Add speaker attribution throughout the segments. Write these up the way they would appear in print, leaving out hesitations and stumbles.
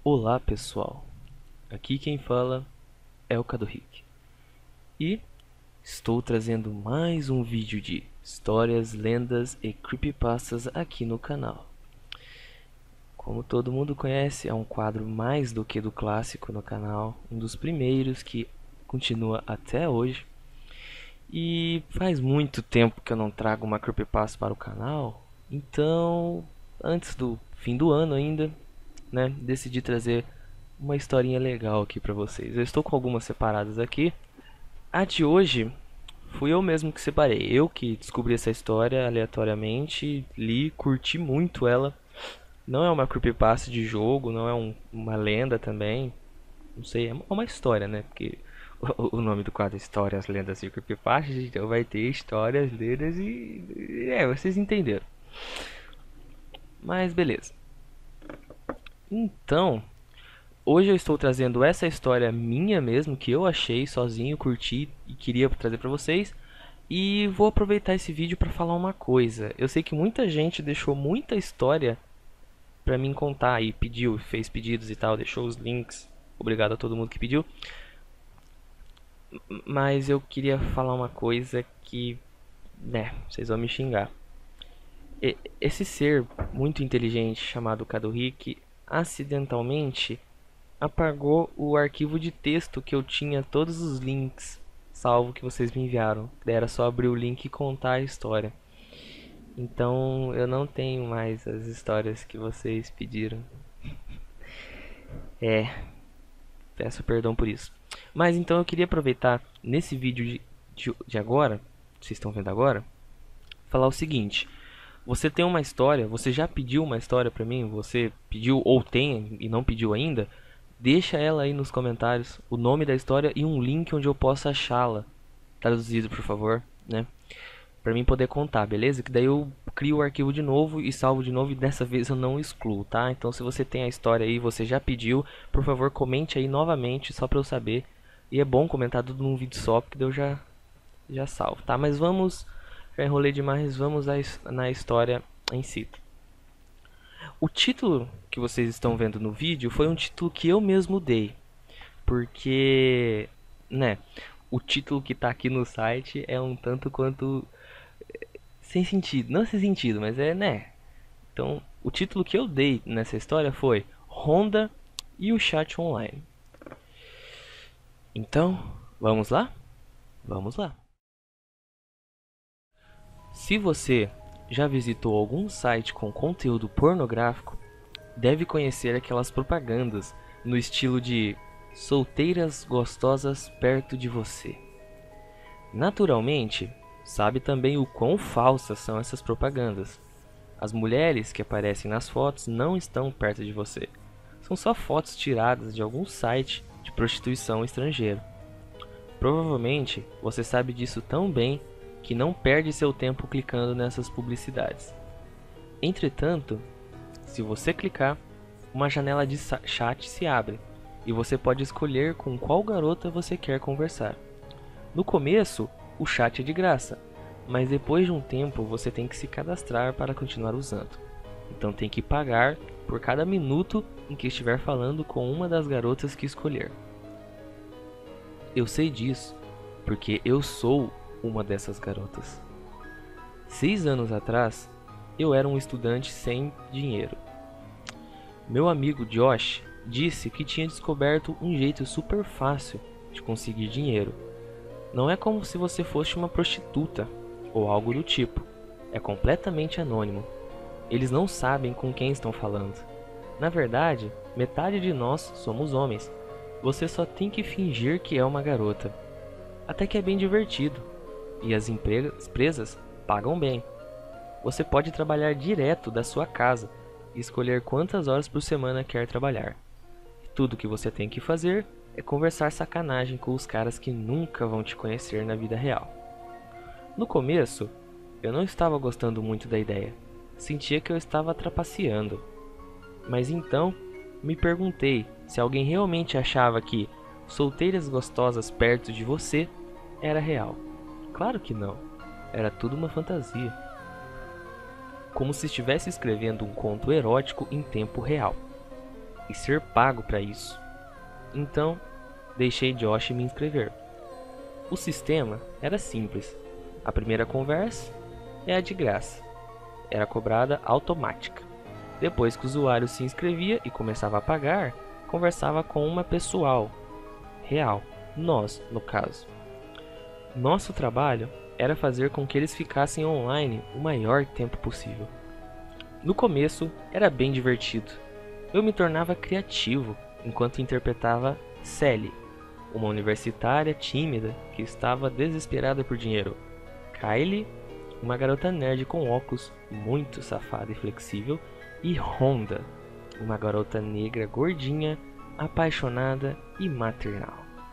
Speaker 1: Olá pessoal, aqui quem fala é o Kadohik e estou trazendo mais um vídeo de histórias, lendas e creepypastas aqui no canal. Como todo mundo conhece, é um quadro mais do que do clássico no canal, um dos primeiros que continua até hoje. E faz muito tempo que eu não trago uma creepypasta para o canal, então antes do fim do ano ainda, decidi trazer uma historinha legal aqui pra vocês. Eu estou com algumas separadas aqui. A de hoje fui eu mesmo que separei. Eu que descobri essa história aleatoriamente, li, curti muito ela. Não é uma creepypasta de jogo, não é uma lenda também. Não sei, é uma história, né? Porque o nome do quadro é Histórias, Lendas e Creepypastas, então vai ter histórias, lendas vocês entenderam. Mas beleza. Então, hoje eu estou trazendo essa história minha mesmo, que eu achei sozinho, curti e queria trazer pra vocês. E vou aproveitar esse vídeo para falar uma coisa. Eu sei que muita gente deixou muita história pra mim contar e pediu, fez pedidos e tal, deixou os links. Obrigado a todo mundo que pediu. Mas eu queria falar uma coisa que, vocês vão me xingar. Esse ser muito inteligente chamado Kadohik acidentalmente apagou o arquivo de texto que eu tinha todos os links salvo que vocês me enviaram. Era só abrir o link e contar a história. Então eu não tenho mais as histórias que vocês pediram. Peço perdão por isso. Mas então eu queria aproveitar nesse vídeo de agora, vocês estão vendo agora, falar o seguinte. Você tem uma história, você já pediu uma história pra mim, você pediu ou tem e não pediu ainda, deixa ela aí nos comentários, o nome da história e um link onde eu possa achá-la, traduzido por favor, pra mim poder contar, beleza? Que daí eu crio o arquivo de novo e salvo de novo e dessa vez eu não excluo, tá? Então se você tem a história aí, você já pediu, por favor comente aí novamente só pra eu saber. E é bom comentar tudo num vídeo só, porque daí eu já salvo, tá? Mas vamos, já enrolei demais, vamos na história em si. O título que vocês estão vendo no vídeo foi um título que eu mesmo dei, porque, o título que tá aqui no site é um tanto quanto sem sentido, não sem sentido, mas Então, o título que eu dei nessa história foi Honda e o chat online. Então, vamos lá? Vamos lá. Se você já visitou algum site com conteúdo pornográfico, deve conhecer aquelas propagandas no estilo de solteiras gostosas perto de você. Naturalmente, sabe também o quão falsas são essas propagandas. As mulheres que aparecem nas fotos não estão perto de você. São só fotos tiradas de algum site de prostituição estrangeiro. Provavelmente você sabe disso tão bem que não perde seu tempo clicando nessas publicidades. Entretanto, se você clicar, uma janela de chat se abre e você pode escolher com qual garota você quer conversar. No começo, o chat é de graça, mas depois de um tempo você tem que se cadastrar para continuar usando. Então tem que pagar por cada minuto em que estiver falando com uma das garotas que escolher. Eu sei disso porque eu sou uma dessas garotas. 6 anos atrás, eu era um estudante sem dinheiro. Meu amigo Josh disse que tinha descoberto um jeito super fácil de conseguir dinheiro. Não é como se você fosse uma prostituta ou algo do tipo. É completamente anônimo. Eles não sabem com quem estão falando. Na verdade, metade de nós somos homens. Você só tem que fingir que é uma garota. Até que é bem divertido. E as empresas pagam bem. Você pode trabalhar direto da sua casa e escolher quantas horas por semana quer trabalhar. Tudo que você tem que fazer é conversar sacanagem com os caras que nunca vão te conhecer na vida real. No começo, eu não estava gostando muito da ideia. Sentia que eu estava trapaceando. Mas então, me perguntei se alguém realmente achava que solteiras gostosas perto de você era real. Claro que não. Era tudo uma fantasia. Como se estivesse escrevendo um conto erótico em tempo real. e ser pago para isso. Então, deixei Josh me inscrever. O sistema era simples. A primeira conversa é a de graça. Era cobrada automática. Depois que o usuário se inscrevia e começava a pagar, conversava com uma pessoal real, nós, no caso. Nosso trabalho era fazer com que eles ficassem online o maior tempo possível. No começo, era bem divertido. Eu me tornava criativo enquanto interpretava Sally, uma universitária tímida que estava desesperada por dinheiro. Kylie, uma garota nerd com óculos, muito safada e flexível. E Honda, uma garota negra gordinha, apaixonada e maternal.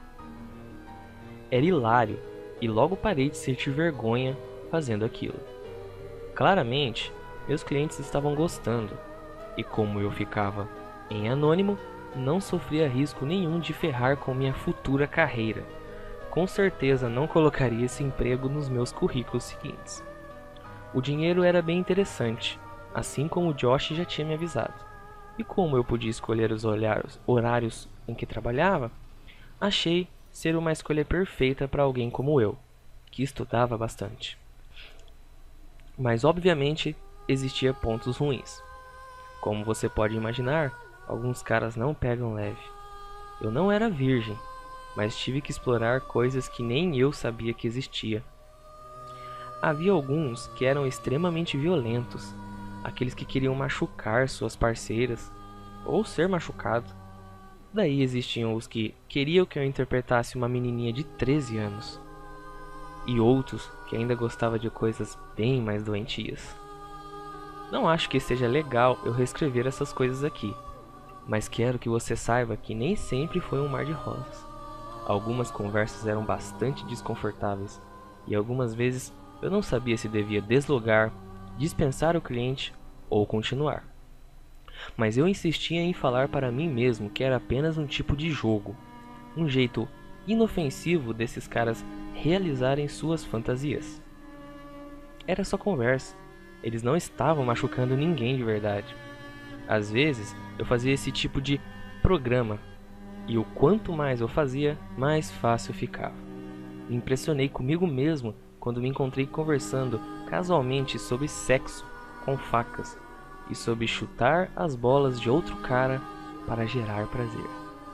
Speaker 1: Era hilário e logo parei de sentir vergonha fazendo aquilo. Claramente, meus clientes estavam gostando, e como eu ficava em anônimo, não sofria risco nenhum de ferrar com minha futura carreira. Com certeza não colocaria esse emprego nos meus currículos seguintes. O dinheiro era bem interessante, assim como o Josh já tinha me avisado. E como eu podia escolher os horários em que trabalhava, achei ser uma escolha perfeita para alguém como eu, que estudava bastante. Mas obviamente existia pontos ruins. Como você pode imaginar, alguns caras não pegam leve. Eu não era virgem, mas tive que explorar coisas que nem eu sabia que existia. Havia alguns que eram extremamente violentos, aqueles que queriam machucar suas parceiras, ou ser machucado. Daí existiam os que queriam que eu interpretasse uma menininha de 13 anos. E outros que ainda gostavam de coisas bem mais doentias. Não acho que seja legal eu reescrever essas coisas aqui, mas quero que você saiba que nem sempre foi um mar de rosas. Algumas conversas eram bastante desconfortáveis, e algumas vezes eu não sabia se devia deslogar, dispensar o cliente ou continuar. Mas eu insistia em falar para mim mesmo que era apenas um tipo de jogo, um jeito inofensivo desses caras realizarem suas fantasias. Era só conversa, eles não estavam machucando ninguém de verdade. Às vezes eu fazia esse tipo de programa, e o quanto mais eu fazia, mais fácil ficava. Me impressionei comigo mesmo quando me encontrei conversando casualmente sobre sexo com facas e sobre chutar as bolas de outro cara para gerar prazer.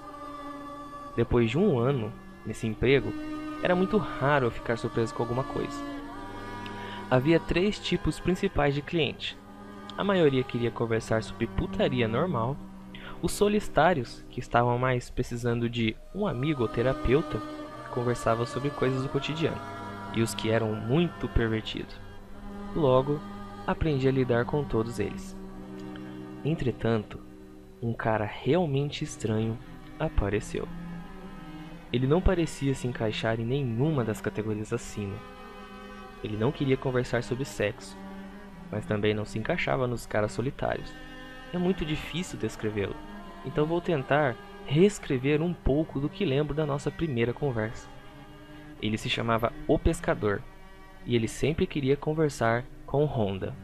Speaker 1: Depois de um ano nesse emprego, era muito raro eu ficar surpreso com alguma coisa. Havia 3 tipos principais de cliente. A maioria queria conversar sobre putaria normal, os solitários, que estavam mais precisando de um amigo ou terapeuta, conversavam sobre coisas do cotidiano, e os que eram muito pervertidos. Logo, aprendi a lidar com todos eles. Entretanto, um cara realmente estranho apareceu. Ele não parecia se encaixar em nenhuma das categorias acima. Ele não queria conversar sobre sexo, mas também não se encaixava nos caras solitários. É muito difícil descrevê-lo, então vou tentar reescrever um pouco do que lembro da nossa primeira conversa. Ele se chamava O Pescador, e ele sempre queria conversar com Honda.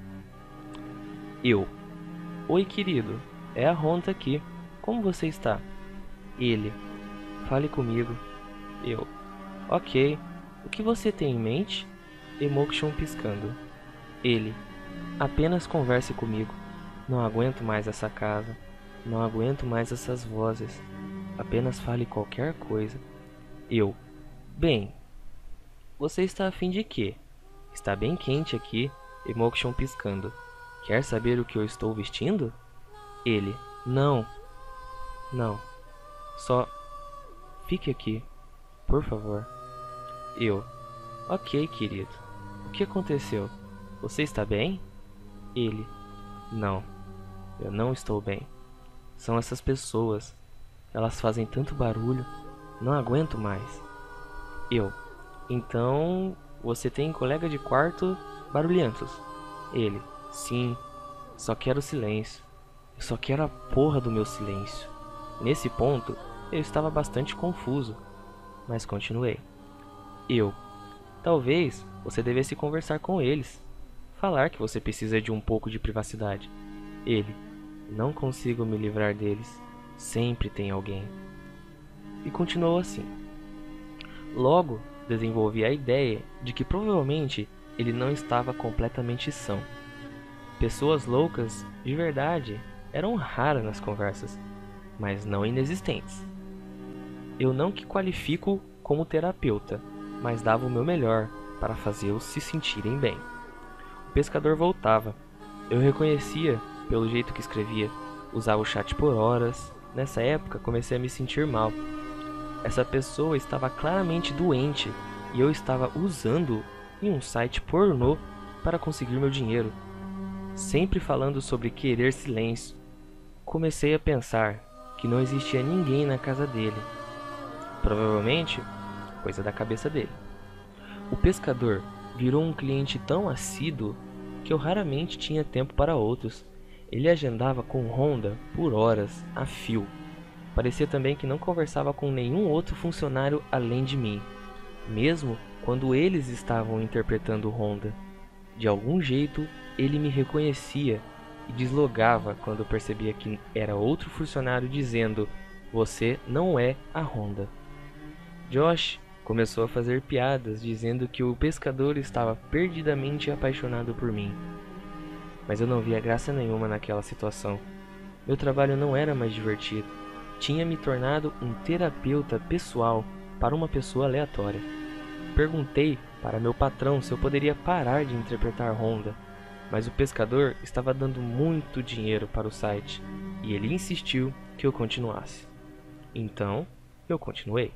Speaker 1: Eu: oi querido, é a Honda aqui, como você está? Ele: fale comigo. Eu: ok, o que você tem em mente? Emotion piscando. Ele: apenas converse comigo. Não aguento mais essa casa. Não aguento mais essas vozes. Apenas fale qualquer coisa. Eu: bem, você está a fim de quê? Está bem quente aqui. Emotion piscando. Quer saber o que eu estou vestindo? Ele: não. Só fique aqui, por favor. Eu: ok, querido. O que aconteceu? Você está bem? Ele: não, eu não estou bem. São essas pessoas. Elas fazem tanto barulho. Não aguento mais. Eu: então você tem colega de quarto barulhentos? Ele: sim, só quero silêncio. Eu só quero a porra do meu silêncio. Nesse ponto, eu estava bastante confuso, mas continuei. Eu: talvez você devesse conversar com eles. Falar que você precisa de um pouco de privacidade. Ele: não consigo me livrar deles. Sempre tem alguém. E continuou assim. Logo, desenvolvi a ideia de que provavelmente ele não estava completamente são. Pessoas loucas, de verdade, eram raras nas conversas, mas não inexistentes. Eu não que qualifico como terapeuta, mas dava o meu melhor para fazê-los se sentirem bem. O pescador voltava. Eu reconhecia pelo jeito que escrevia. Usava o chat por horas. Nessa época, comecei a me sentir mal. Essa pessoa estava claramente doente e eu estava usando em um site pornô para conseguir meu dinheiro. Sempre falando sobre querer silêncio. Comecei a pensar que não existia ninguém na casa dele. Provavelmente, coisa da cabeça dele. O pescador virou um cliente tão assíduo que eu raramente tinha tempo para outros. Ele agendava com Honda por horas, a fio. Parecia também que não conversava com nenhum outro funcionário além de mim, mesmo quando eles estavam interpretando Honda. De algum jeito, ele me reconhecia e deslogava quando percebia que era outro funcionário dizendo: "Você não é a Honda." Josh começou a fazer piadas dizendo que o pescador estava perdidamente apaixonado por mim. Mas eu não via graça nenhuma naquela situação. Meu trabalho não era mais divertido. Tinha me tornado um terapeuta pessoal para uma pessoa aleatória. Perguntei para meu patrão se eu poderia parar de interpretar Honda, mas o pescador estava dando muito dinheiro para o site e ele insistiu que eu continuasse. Então, eu continuei.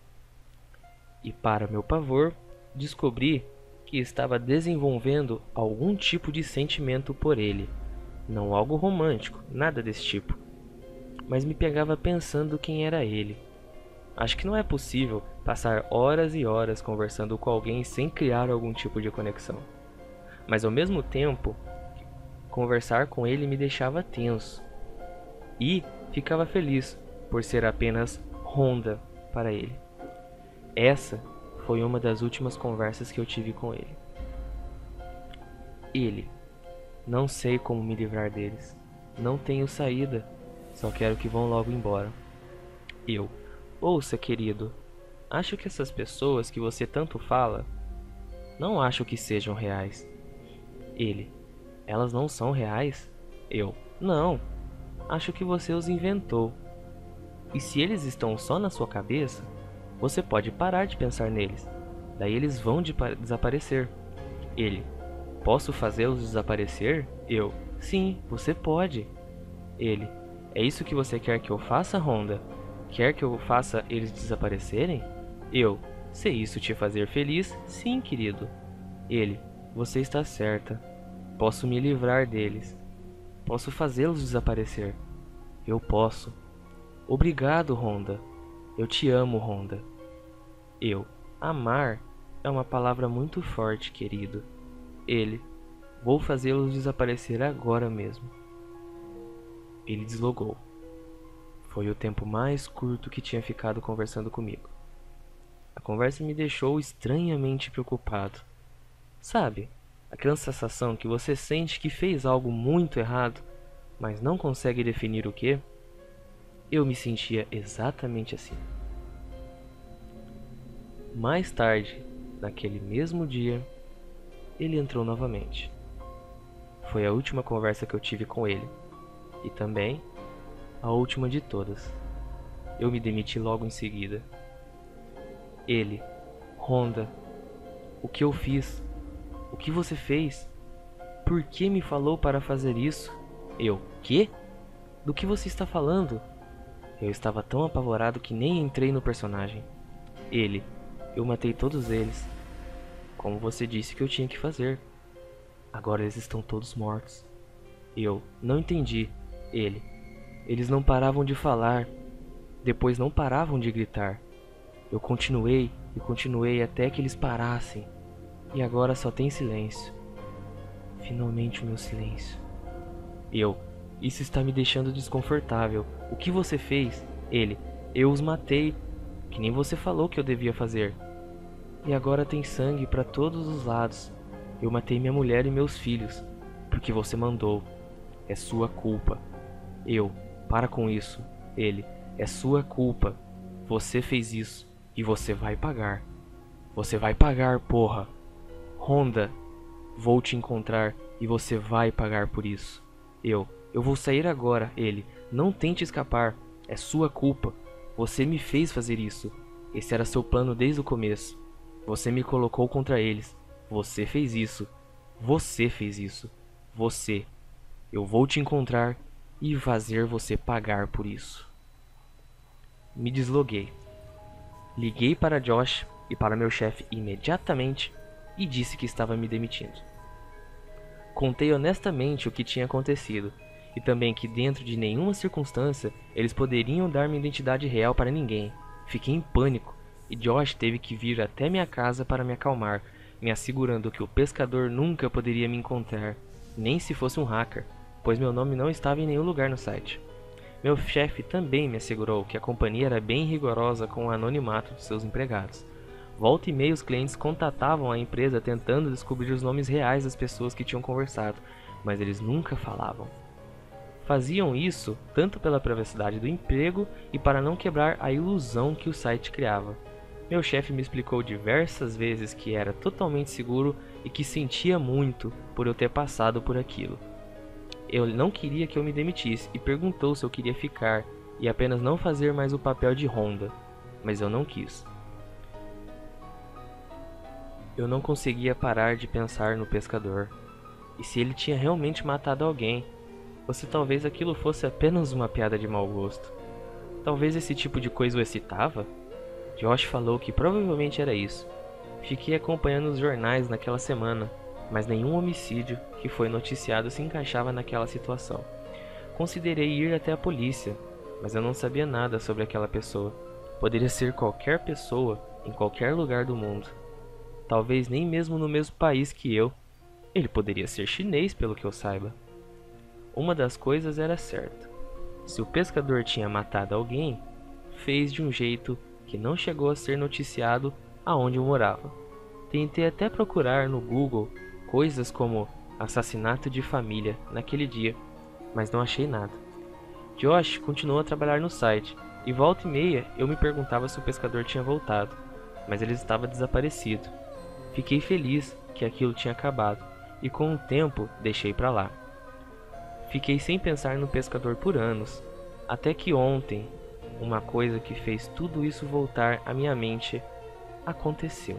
Speaker 1: E para meu pavor, descobri que estava desenvolvendo algum tipo de sentimento por ele. Não algo romântico, nada desse tipo. Mas me pegava pensando quem era ele. Acho que não é possível passar horas e horas conversando com alguém sem criar algum tipo de conexão. Mas ao mesmo tempo, conversar com ele me deixava tenso. E ficava feliz por ser apenas Honda para ele. Essa foi uma das últimas conversas que eu tive com ele. Ele. Não sei como me livrar deles. Não tenho saída. Só quero que vão logo embora. Eu. Ouça, querido. Acho que essas pessoas que você tanto fala, não acho que sejam reais. Ele. Elas não são reais? Eu. Não. Acho que você os inventou. E se eles estão só na sua cabeça, você pode parar de pensar neles. Daí eles vão desaparecer. Ele. Posso fazê-los desaparecer? Eu. Sim, você pode. Ele. É isso que você quer que eu faça, Honda? Quer que eu faça eles desaparecerem? Eu. Se isso te fazer feliz, sim, querido. Ele. Você está certa. Posso me livrar deles. Posso fazê-los desaparecer. Eu posso. Obrigado, Honda. Eu te amo, Honda. Eu. Amar é uma palavra muito forte, querido. Ele. Vou fazê-los desaparecer agora mesmo. Ele deslogou. Foi o tempo mais curto que tinha ficado conversando comigo. A conversa me deixou estranhamente preocupado. Sabe, aquela sensação que você sente que fez algo muito errado, mas não consegue definir o que? Eu me sentia exatamente assim. Mais tarde, naquele mesmo dia, ele entrou novamente. Foi a última conversa que eu tive com ele. E também a última de todas. Eu me demiti logo em seguida. Ele. Honda. O que eu fiz? O que você fez? Por que me falou para fazer isso? Eu. Quê? Do que você está falando? Eu estava tão apavorado que nem entrei no personagem. Ele. Eu matei todos eles. Como você disse que eu tinha que fazer. Agora eles estão todos mortos. Eu. Não entendi. Ele. Eles não paravam de falar. Depois não paravam de gritar. Eu continuei e continuei até que eles parassem. E agora só tem silêncio. Finalmente o meu silêncio. Eu. Isso está me deixando desconfortável. O que você fez? Ele. Eu os matei. Que nem você falou que eu devia fazer. E agora tem sangue para todos os lados. Eu matei minha mulher e meus filhos. Porque você mandou. É sua culpa. Eu. Para com isso. Ele: é sua culpa. Você fez isso e você vai pagar. Você vai pagar, porra. Honda, vou te encontrar e você vai pagar por isso. Eu vou sair agora. Ele: não tente escapar. É sua culpa. Você me fez fazer isso. Esse era seu plano desde o começo. Você me colocou contra eles. Você fez isso. Você fez isso. Você. Eu vou te encontrar e fazer você pagar por isso. Me desloguei. Liguei para Josh e para meu chefe imediatamente e disse que estava me demitindo. Contei honestamente o que tinha acontecido e também que dentro de nenhuma circunstância eles poderiam dar minha identidade real para ninguém. Fiquei em pânico e Josh teve que vir até minha casa para me acalmar, me assegurando que o pescador nunca poderia me encontrar, nem se fosse um hacker, pois meu nome não estava em nenhum lugar no site. Meu chefe também me assegurou que a companhia era bem rigorosa com o anonimato de seus empregados. Volta e meia os clientes contatavam a empresa tentando descobrir os nomes reais das pessoas que tinham conversado, mas eles nunca falavam. Faziam isso tanto pela privacidade do emprego e para não quebrar a ilusão que o site criava. Meu chefe me explicou diversas vezes que era totalmente seguro e que sentia muito por eu ter passado por aquilo. Ele não queria que eu me demitisse e perguntou se eu queria ficar e apenas não fazer mais o papel de Honda, mas eu não quis. Eu não conseguia parar de pensar no pescador. E se ele tinha realmente matado alguém? Ou se talvez aquilo fosse apenas uma piada de mau gosto? Talvez esse tipo de coisa o excitava? Josh falou que provavelmente era isso. Fiquei acompanhando os jornais naquela semana, mas nenhum homicídio que foi noticiado se encaixava naquela situação. Considerei ir até a polícia, mas eu não sabia nada sobre aquela pessoa. Poderia ser qualquer pessoa, em qualquer lugar do mundo. Talvez nem mesmo no mesmo país que eu. Ele poderia ser chinês, pelo que eu saiba. Uma das coisas era certa. Se o pescador tinha matado alguém, fez de um jeito que não chegou a ser noticiado aonde eu morava. Tentei até procurar no Google coisas como assassinato de família naquele dia, mas não achei nada. Josh continuou a trabalhar no site, e volta e meia eu me perguntava se o pescador tinha voltado, mas ele estava desaparecido. Fiquei feliz que aquilo tinha acabado, e com o tempo deixei pra lá. Fiquei sem pensar no pescador por anos, até que ontem, uma coisa que fez tudo isso voltar à minha mente aconteceu.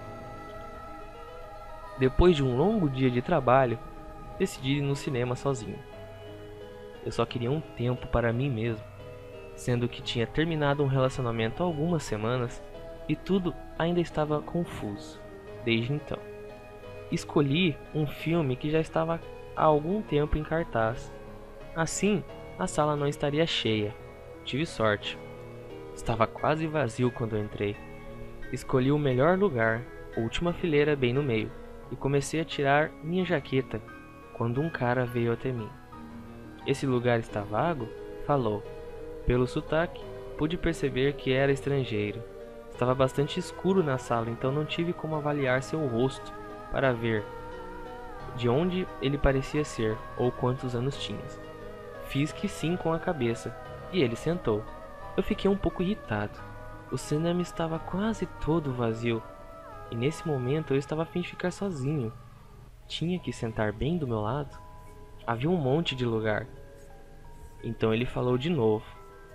Speaker 1: Depois de um longo dia de trabalho, decidi ir no cinema sozinho. Eu só queria um tempo para mim mesmo, sendo que tinha terminado um relacionamento há algumas semanas e tudo ainda estava confuso desde então. Escolhi um filme que já estava há algum tempo em cartaz. Assim, a sala não estaria cheia. Tive sorte. Estava quase vazio quando eu entrei. Escolhi o melhor lugar, última fileira bem no meio, e comecei a tirar minha jaqueta quando um cara veio até mim. Esse lugar está vago? Falou. Pelo sotaque, pude perceber que era estrangeiro. Estava bastante escuro na sala, então não tive como avaliar seu rosto para ver de onde ele parecia ser ou quantos anos tinha. Fiz que sim com a cabeça, e ele sentou. Eu fiquei um pouco irritado. O cinema estava quase todo vazio, e nesse momento eu estava a fim de ficar sozinho. Tinha que sentar bem do meu lado? Havia um monte de lugar. Então ele falou de novo.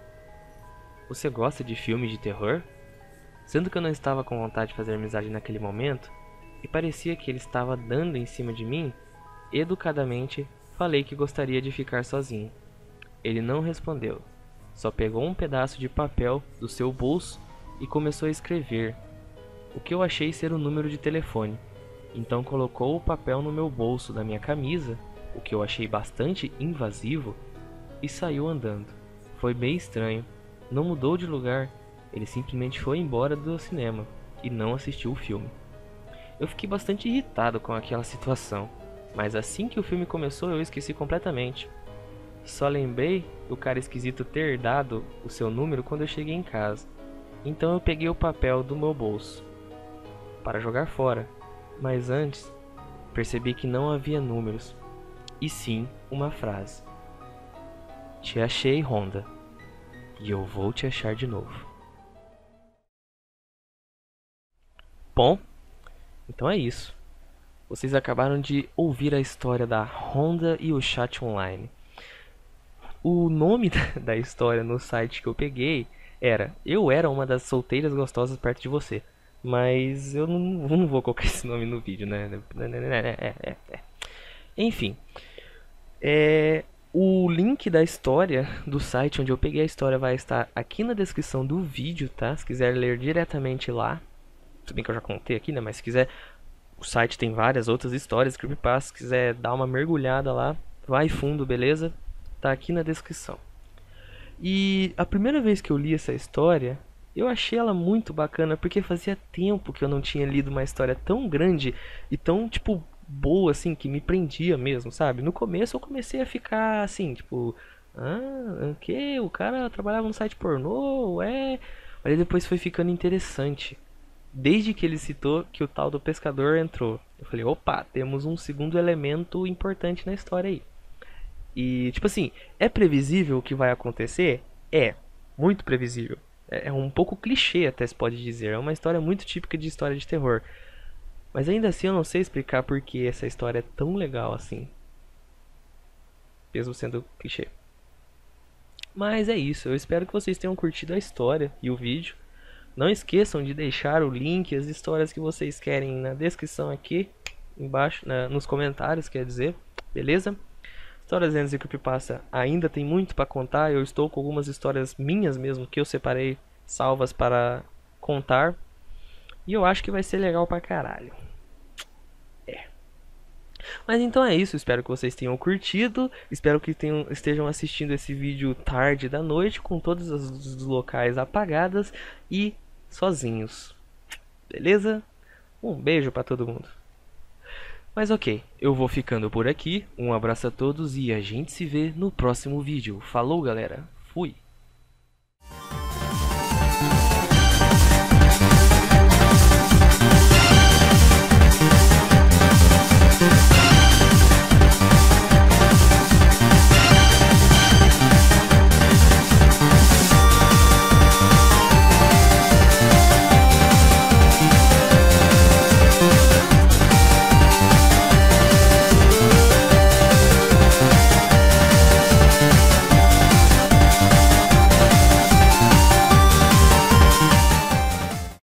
Speaker 1: Você gosta de filmes de terror? Sendo que eu não estava com vontade de fazer amizade naquele momento, e parecia que ele estava dando em cima de mim, educadamente falei que gostaria de ficar sozinho. Ele não respondeu, só pegou um pedaço de papel do seu bolso e começou a escrever, o que eu achei ser o número de telefone. Então colocou o papel no meu bolso da minha camisa, o que eu achei bastante invasivo, e saiu andando. Foi bem estranho, não mudou de lugar, ele simplesmente foi embora do cinema e não assistiu o filme. Eu fiquei bastante irritado com aquela situação, mas assim que o filme começou eu esqueci completamente. Só lembrei do cara esquisito ter dado o seu número quando eu cheguei em casa. Então eu peguei o papel do meu bolso para jogar fora, mas antes percebi que não havia números, e sim uma frase. Te achei, Honda. e eu vou te achar de novo. Bom, então é isso. Vocês acabaram de ouvir a história da Honda e o chat online. O nome da história no site que eu peguei era Eu era uma das solteiras gostosas perto de você. Mas eu não vou colocar esse nome no vídeo, né? Enfim, o link da história do site onde eu peguei a história vai estar aqui na descrição do vídeo, tá? Se quiser ler diretamente lá. Se bem que eu já contei aqui, né? Mas se quiser, o site tem várias outras histórias, creepypasta. Se quiser dar uma mergulhada lá, vai fundo, beleza? Tá aqui na descrição. E a primeira vez que eu li essa história, eu achei ela muito bacana, porque fazia tempo que eu não tinha lido uma história tão grande e tão, tipo, boa, assim, que me prendia mesmo, sabe? No começo eu comecei a ficar assim, tipo, o que? O cara trabalhava num site pornô, é? Mas depois foi ficando interessante. Desde que ele citou que o tal do pescador entrou, eu falei, opa, temos um segundo elemento importante na história aí. E, tipo assim, é previsível o que vai acontecer? É, muito previsível. É um pouco clichê, até se pode dizer. É uma história muito típica de história de terror. Mas ainda assim eu não sei explicar por que essa história é tão legal assim. Mesmo sendo clichê. Mas é isso, eu espero que vocês tenham curtido a história e o vídeo. Não esqueçam de deixar o link, as histórias que vocês querem na descrição aqui, embaixo, nos comentários, quer dizer, beleza? Histórias, lendas e creepypasta ainda tem muito para contar. Eu estou com algumas histórias minhas mesmo que eu separei salvas para contar. E eu acho que vai ser legal pra caralho. Mas então é isso, espero que vocês tenham curtido. Espero que estejam assistindo esse vídeo tarde da noite, com todos os locais apagadas e sozinhos. Beleza? Um beijo pra todo mundo. Mas ok, eu vou ficando por aqui. Um abraço a todos e a gente se vê no próximo vídeo. Falou, galera. Fui.